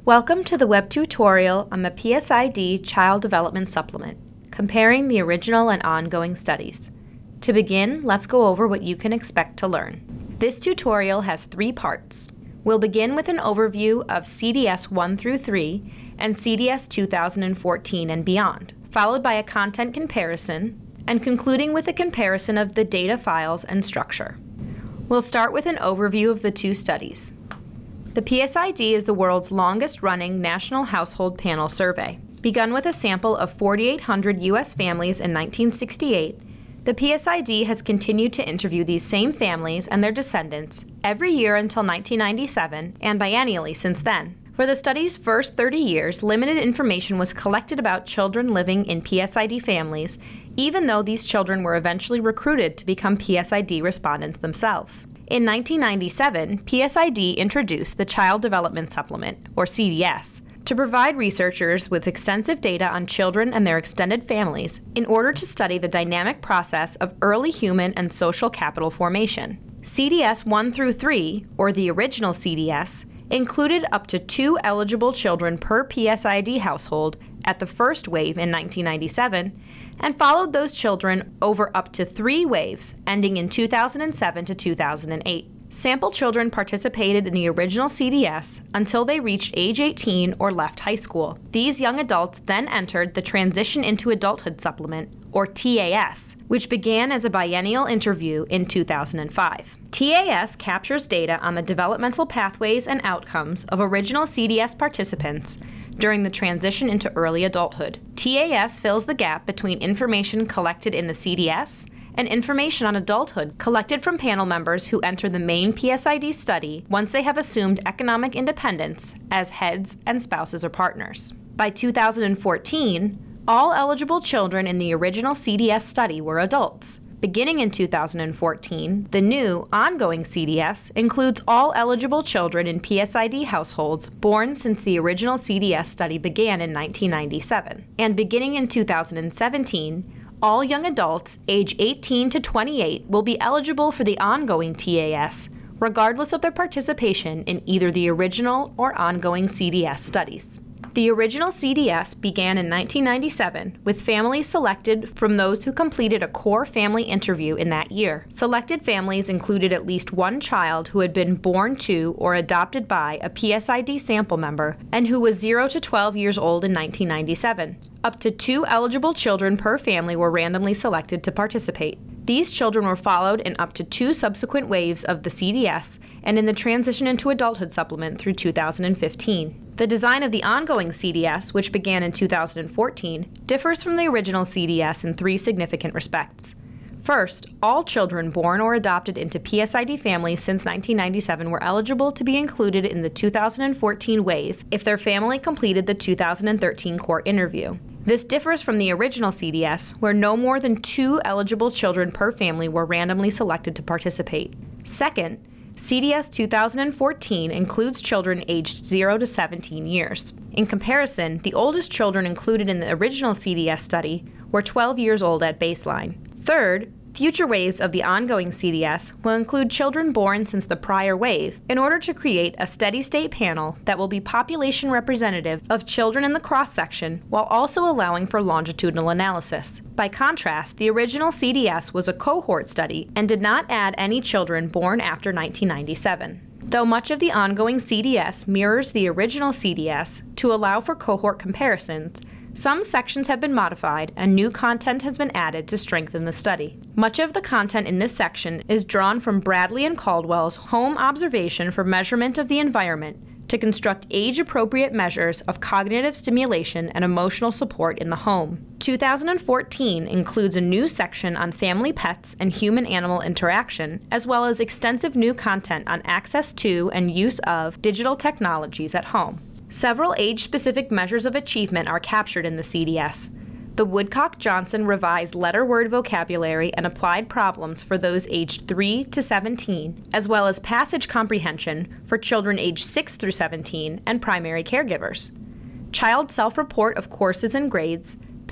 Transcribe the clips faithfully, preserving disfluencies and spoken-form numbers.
Welcome to the web tutorial on the P S I D Child Development Supplement, comparing the original and ongoing studies. To begin, let's go over what you can expect to learn. This tutorial has three parts. We'll begin with an overview of C D S one through three and C D S two thousand fourteen and beyond, followed by a content comparison, and concluding with a comparison of the data files and structure. We'll start with an overview of the two studies. The P S I D is the world's longest-running national household panel survey. Begun with a sample of forty-eight hundred U S families in nineteen sixty-eight, the P S I D has continued to interview these same families and their descendants every year until nineteen ninety-seven and biennially since then. For the study's first thirty years, limited information was collected about children living in P S I D families, even though these children were eventually recruited to become P S I D respondents themselves. In nineteen ninety-seven, P S I D introduced the Child Development Supplement, or C D S, to provide researchers with extensive data on children and their extended families in order to study the dynamic process of early human and social capital formation. C D S one through three, or the original C D S, included up to two eligible children per P S I D household at the first wave in nineteen ninety-seven, and followed those children over up to three waves, ending in two thousand seven to two thousand eight. Sample children participated in the original C D S until they reached age eighteen or left high school. These young adults then entered the Transition into Adulthood Supplement, or T A S, which began as a biennial interview in two thousand five. T A S captures data on the developmental pathways and outcomes of original C D S participants during the transition into early adulthood. T A S fills the gap between information collected in the C D S and information on adulthood collected from panel members who enter the main P S I D study once they have assumed economic independence as heads and spouses or partners. By two thousand fourteen, all eligible children in the original C D S study were adults. Beginning in two thousand fourteen, the new, ongoing C D S includes all eligible children in P S I D households born since the original C D S study began in nineteen ninety-seven. And beginning in two thousand seventeen, all young adults age eighteen to twenty-eight will be eligible for the ongoing T A S, regardless of their participation in either the original or ongoing C D S studies. The original C D S began in nineteen ninety-seven with families selected from those who completed a core family interview in that year. Selected families included at least one child who had been born to or adopted by a P S I D sample member and who was zero to twelve years old in nineteen ninety-seven. Up to two eligible children per family were randomly selected to participate. These children were followed in up to two subsequent waves of the C D S and in the Transition into Adulthood Supplement through two thousand fifteen. The design of the ongoing C D S, which began in two thousand fourteen, differs from the original C D S in three significant respects. First, all children born or adopted into P S I D families since nineteen ninety-seven were eligible to be included in the two thousand fourteen wave if their family completed the two thousand thirteen core interview. This differs from the original C D S, where no more than two eligible children per family were randomly selected to participate. Second, C D S two thousand fourteen includes children aged zero to seventeen years. In comparison, the oldest children included in the original C D S study were twelve years old at baseline. Third, future waves of the ongoing C D S will include children born since the prior wave in order to create a steady-state panel that will be population representative of children in the cross-section while also allowing for longitudinal analysis. By contrast, the original C D S was a cohort study and did not add any children born after nineteen ninety-seven. Though much of the ongoing C D S mirrors the original C D S to allow for cohort comparisons, some sections have been modified and new content has been added to strengthen the study. Much of the content in this section is drawn from Bradley and Caldwell's home observation for measurement of the environment to construct age-appropriate measures of cognitive stimulation and emotional support in the home. two thousand fourteen includes a new section on family pets and human-animal interaction, as well as extensive new content on access to and use of digital technologies at home. Several age-specific measures of achievement are captured in the C D S. The Woodcock-Johnson revised letter-word vocabulary and applied problems for those aged three to seventeen, as well as passage comprehension for children aged six through seventeen and primary caregivers. Child self-report of courses and grades,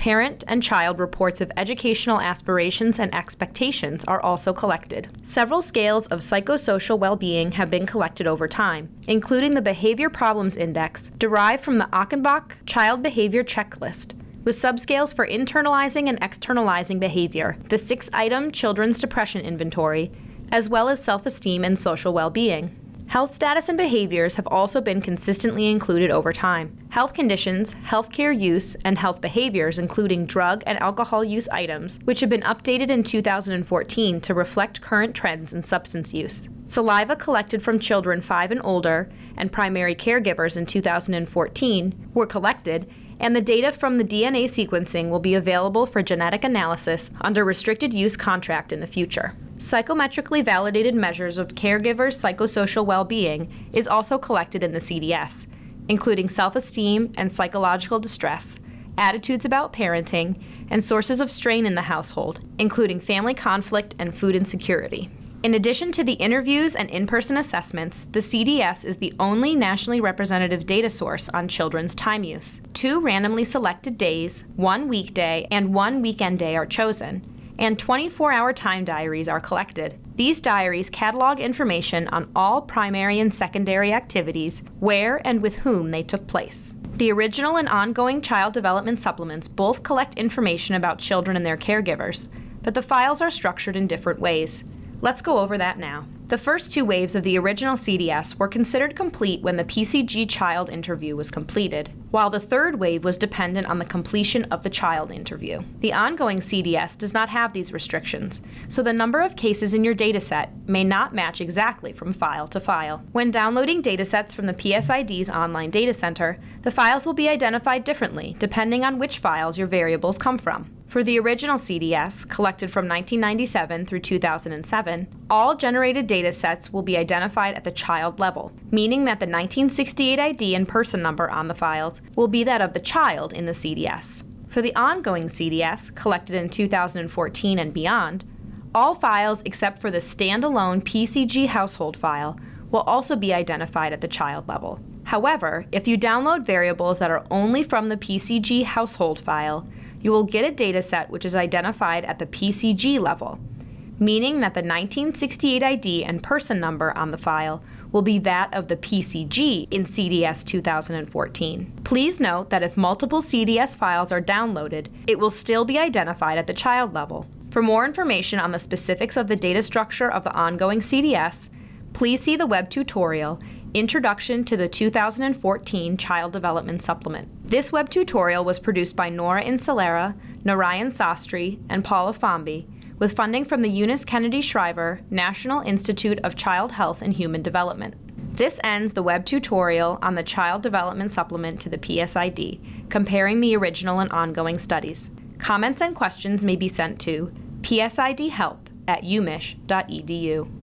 Parent and child reports of educational aspirations and expectations are also collected. Several scales of psychosocial well-being have been collected over time, including the Behavior Problems Index, derived from the Achenbach Child Behavior Checklist, with subscales for internalizing and externalizing behavior, the six-item Children's Depression Inventory, as well as self-esteem and social well-being. Health status and behaviors have also been consistently included over time. Health conditions, healthcare use, and health behaviors, including drug and alcohol use items, which have been updated in two thousand fourteen to reflect current trends in substance use. Saliva collected from children five and older and primary caregivers in two thousand fourteen were collected, and the data from the D N A sequencing will be available for genetic analysis under restricted use contract in the future. Psychometrically validated measures of caregivers' psychosocial well-being is also collected in the C D S, including self-esteem and psychological distress, attitudes about parenting, and sources of strain in the household, including family conflict and food insecurity. In addition to the interviews and in-person assessments, the C D S is the only nationally representative data source on children's time use. Two randomly selected days, one weekday and one weekend day are chosen, and twenty-four hour time diaries are collected. These diaries catalog information on all primary and secondary activities, where and with whom they took place. The original and ongoing child development supplements both collect information about children and their caregivers, but the files are structured in different ways. Let's go over that now. The first two waves of the original C D S were considered complete when the P C G child interview was completed, while the third wave was dependent on the completion of the child interview. The ongoing C D S does not have these restrictions, so the number of cases in your dataset may not match exactly from file to file. When downloading datasets from the P S I D's online data center, the files will be identified differently depending on which files your variables come from. For the original C D S, collected from nineteen ninety-seven through two thousand seven, all generated datasets will be identified at the child level, meaning that the nineteen sixty-eight I D and person number on the files will be that of the child in the C D S. For the ongoing C D S, collected in two thousand fourteen and beyond, all files except for the standalone P C G household file will also be identified at the child level. However, if you download variables that are only from the P C G household file, you will get a dataset which is identified at the P C G level, meaning that the nineteen sixty-eight I D and person number on the file will be that of the P C G in C D S two thousand fourteen. Please note that if multiple C D S files are downloaded, it will still be identified at the child level. For more information on the specifics of the data structure of the ongoing C D S, please see the web tutorial, Introduction to the two thousand fourteen Child Development Supplement. This web tutorial was produced by Nora Insalera, Narayan Sastry, and Paula Fomby, with funding from the Eunice Kennedy Shriver National Institute of Child Health and Human Development. This ends the web tutorial on the Child Development Supplement to the P S I D, comparing the original and ongoing studies. Comments and questions may be sent to P S I D help at u mich dot e d u.